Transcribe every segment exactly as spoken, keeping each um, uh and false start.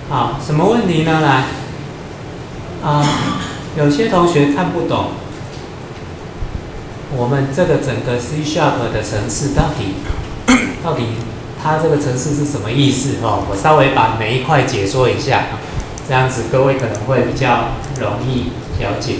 好，什么问题呢？来，啊、有些同学看不懂，我们这个整个 C Sharp 的程式到底到底它这个程式是什么意思哦？我稍微把每一块解说一下，这样子各位可能会比较容易了解。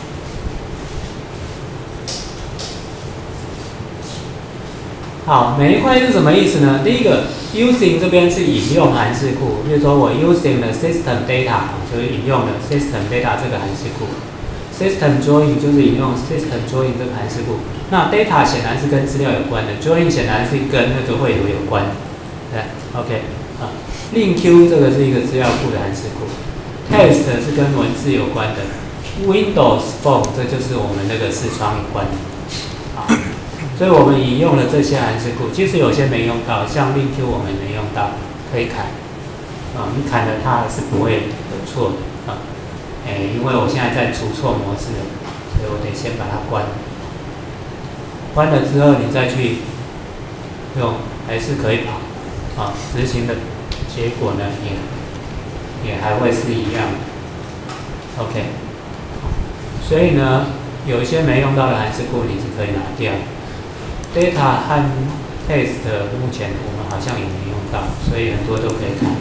好，每一块是什么意思呢？第一个 using 这边是引用函式库，比如说我 using 的 system data 就是引用的 system data 这个函式库 ，system join 就是引用 system join 这个函式库。那 data 显然是跟资料有关的 ，join 显然是跟那个绘图有关的。对 ，OK 啊 ，link Q 这个是一个资料库的函式库 ，text 是跟文字有关的 ，Windows Phone 这就是我们那个视窗有关的。好。所以我们引用了这些函式库，其实有些没用到，像 link Q 我们没用到，可以砍，啊、嗯，你砍了它是不会有错的啊，哎、嗯，因为我现在在除错模式了，所以我得先把它关，关了之后你再去用，还是可以跑，啊，执行的结果呢也也还会是一样的 ，OK， 所以呢，有一些没用到的函式库你是可以拿掉。data 和 text 目前我们好像也没用到，所以很多都可以看。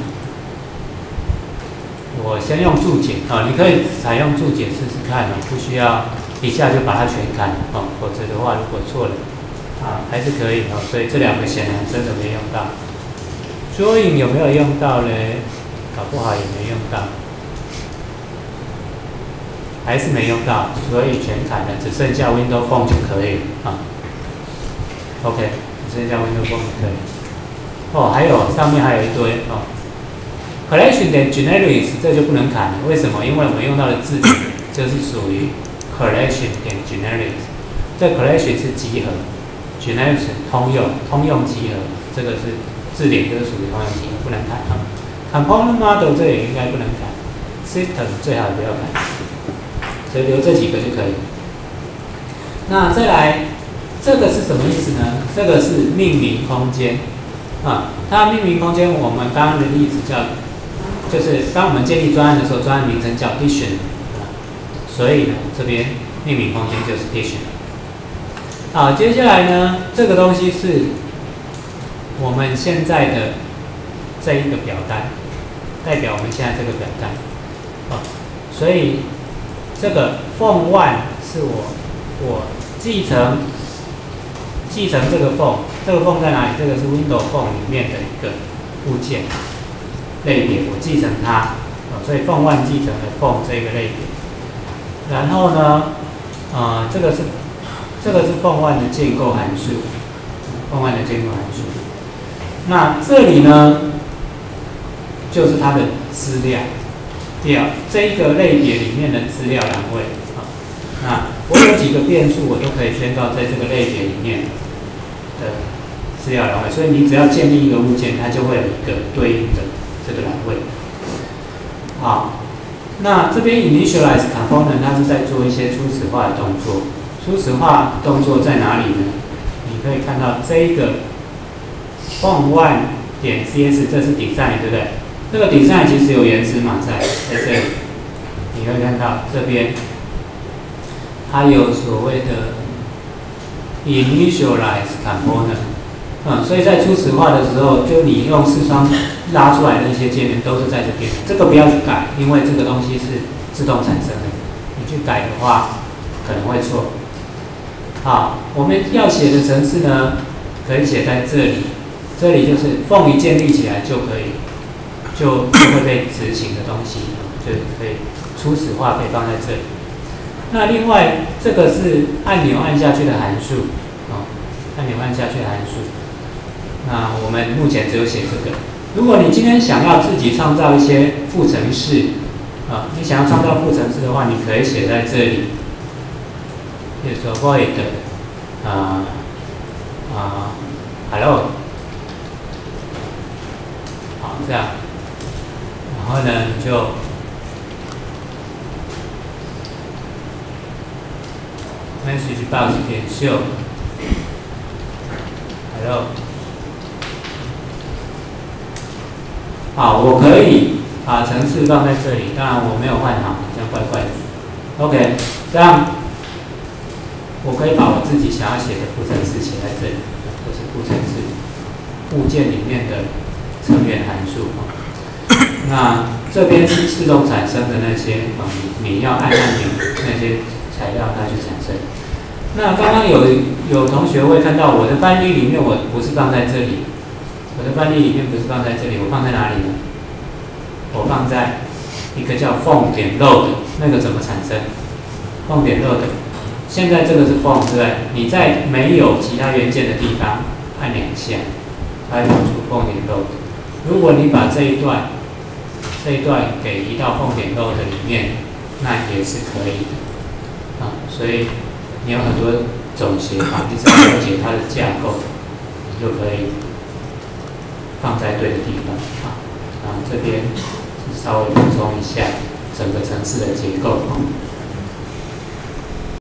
我先用注解啊，你可以采用注解试试看哦，不需要一下就把它全砍哦，否则的话如果错了啊还是可以哦。所以这两个显然真的没用到。join 有没有用到呢？搞不好也没用到，还是没用到，所以全砍了，只剩下 Windows Phone 就可以了啊。OK， 剩下 Windows Phone 可以。哦，还有上面还有一堆哦。collection 点 generics 这就不能砍了，为什么？因为我们用到的字典就是属于 collection 点 generics， 这 collection 是集合 ，generics 通用，通用集合，这个是字典就是属于通用集合，不能砍啊。component model 这也应该不能砍 ，system 最好不要砍，所以留这几个就可以。那再来。这个是什么意思呢？这个是命名空间啊，它命名空间我们刚刚的例子叫，就是当我们建立专案的时候，专案名称叫 dictionary， 所以呢，这边命名空间就是 dictionary。好，接下来呢，这个东西是我们现在的这一个表单，代表我们现在这个表单啊，所以这个 form one 是我我继承。继承这个 form， 这个 form 在哪里？这个是 Windows Phone 里面的一个物件类别，我继承它，哦，所以 form one 继承了 form 这个类别。然后呢，呃，这个是这个是 form one 的建构函数 ，form one 的建构函数。那这里呢，就是它的资料表，这一个类别里面的资料栏位啊。那我有几个变数，我都可以宣告在这个类别里面的资料栏位，所以你只要建立一个物件，它就会有一个对应的这个栏位。好，那这边 initialize component 它是在做一些初始化的动作。初始化动作在哪里呢？你可以看到这一个 form one 点 cs， 这是 design 对不对？这个 design 其实有原始码在在这里，你会看到这边。它有所谓的 initialize component， 嗯，所以在初始化的时候，就你用视窗拉出来的一些界面都是在这边，这个不要去改，因为这个东西是自动产生的，你去改的话可能会错。好，我们要写的程式呢，可以写在这里，这里就是 form 一建立起来就可以，就就会被执行的东西，就可以初始化可以放在这里。那另外，这个是按钮按下去的函数，哦，按钮按下去的函数。那我们目前只有写这个。如果你今天想要自己创造一些副程式，啊，你想要创造副程式的话，你可以写在这里，比如说 void， 啊啊 hello， 好这样，然后呢你就。message box 点 show hello， 好，我可以把程式放在这里，当然我没有换行，好像怪怪的。OK， 这样我可以把我自己想要写的副程式写在这里，这是副程式物件里面的成员函数。那这边是自动产生的那些啊，你你要按按钮那些材料它去产生。那刚刚有有同学会看到我的范例里面，我不是放在这里，我的范例里面不是放在这里，我放在哪里呢？我放在一个叫 form 点 load 那个怎么产生 ？form 点 load， 现在这个是 form 对不对？你在没有其他元件的地方按两下，它会跑出 form 点 load。如果你把这一段这一段给移到 form 点 load 里面，那也是可以的啊。所以你有很多种写法，你只要了解它的架构，就可以放在对的地方啊。然后这边稍微补充一下整个程式的结构。